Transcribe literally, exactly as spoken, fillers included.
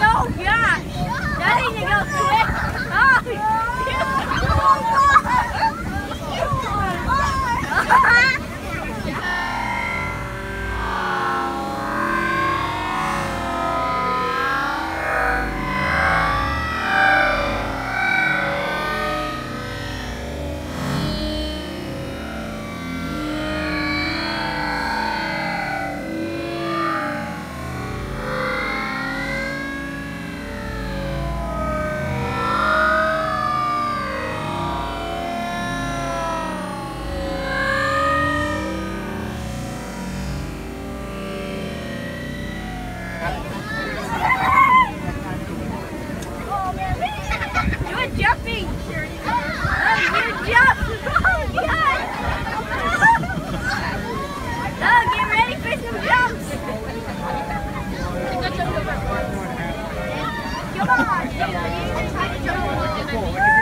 Oh gosh! That needs to go quick! Oh! Jumping! Oh, you're jumping! Oh, God! Oh, get ready for some jumps! Come on!